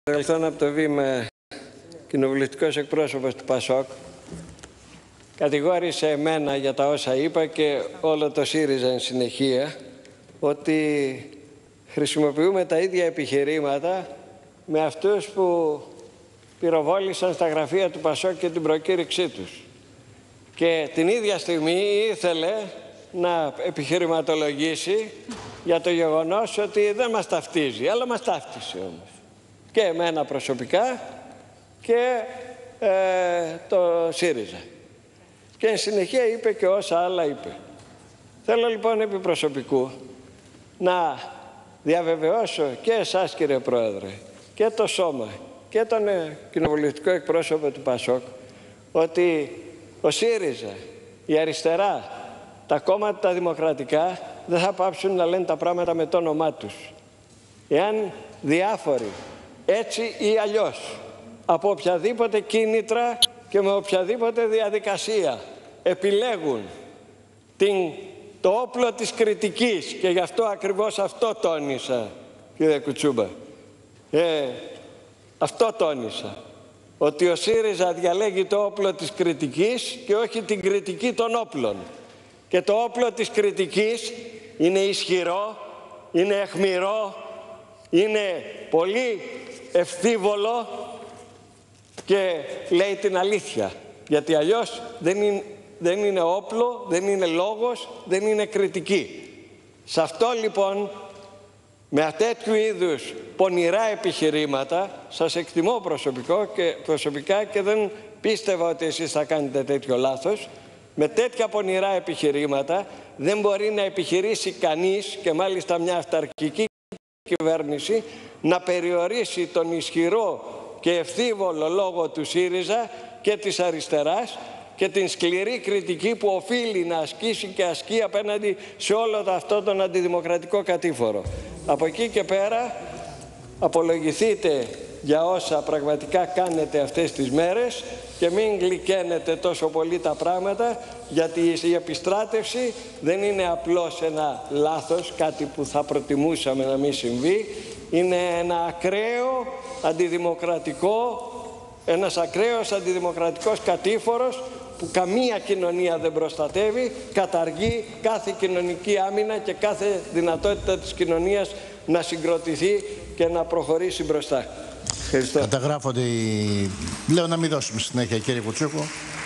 Παρελθόν από το βήμα κοινοβουλευτικός εκπρόσωπος του ΠΑΣΟΚ κατηγόρησε εμένα για τα όσα είπα και όλο το ΣΥΡΙΖΑ εν συνεχεία ότι χρησιμοποιούμε τα ίδια επιχειρήματα με αυτούς που πυροβόλησαν στα γραφεία του ΠΑΣΟΚ και την προκήρυξή τους. Και την ίδια στιγμή ήθελε να επιχειρηματολογήσει για το γεγονός ότι δεν μας ταυτίζει, αλλά μας ταύτισε όμως. Και εμένα προσωπικά και το ΣΥΡΙΖΑ. Και εν συνεχεία είπε και όσα άλλα είπε. Θέλω λοιπόν επί προσωπικού να διαβεβαιώσω και εσάς κύριε Πρόεδρε και το Σώμα και τον κοινοβουλευτικό εκπρόσωπο του ΠΑΣΟΚ ότι ο ΣΥΡΙΖΑ, η αριστερά, τα κόμματα τα δημοκρατικά δεν θα πάψουν να λένε τα πράγματα με το όνομά τους. Εάν διάφοροι έτσι ή αλλιώς από οποιαδήποτε κίνητρα και με οποιαδήποτε διαδικασία επιλέγουν το όπλο της κριτικής, και γι' αυτό ακριβώς αυτό τόνισα κύριε Κουτσούμπα, αυτό τόνισα, ότι ο ΣΥΡΙΖΑ διαλέγει το όπλο της κριτικής και όχι την κριτική των όπλων. Και το όπλο της κριτικής είναι ισχυρό, είναι αιχμηρό, είναι πολύ ευθύβολο και λέει την αλήθεια. Γιατί αλλιώς δεν είναι όπλο, δεν είναι λόγος, δεν είναι κριτική. Σε αυτό λοιπόν, με τέτοιου είδους πονηρά επιχειρήματα, σας εκτιμώ προσωπικά και δεν πίστευα ότι εσείς θα κάνετε τέτοιο λάθος. Με τέτοια πονηρά επιχειρήματα δεν μπορεί να επιχειρήσει κανείς, και μάλιστα μια αυταρχική κυβέρνηση, να περιορίσει τον ισχυρό και ευθύβολο λόγο του ΣΥΡΙΖΑ και της αριστεράς και την σκληρή κριτική που οφείλει να ασκήσει και ασκεί απέναντι σε όλο αυτό τον αντιδημοκρατικό κατήφορο. Από εκεί και πέρα απολογηθείτε για όσα πραγματικά κάνετε αυτές τις μέρες και μην γλυκαίνετε τόσο πολύ τα πράγματα, γιατί η επιστράτευση δεν είναι απλώς ένα λάθος, κάτι που θα προτιμούσαμε να μην συμβεί. Είναι ένα ακραίο ένας ακραίος αντιδημοκρατικός κατήφορος που καμία κοινωνία δεν προστατεύει, καταργεί κάθε κοινωνική άμυνα και κάθε δυνατότητα της κοινωνίας να συγκροτηθεί και να προχωρήσει μπροστά. Ευχαριστώ. Καταγράφονται οι... Λέω να μην δώσουμε συνέχεια κύριε Κουτσούκο.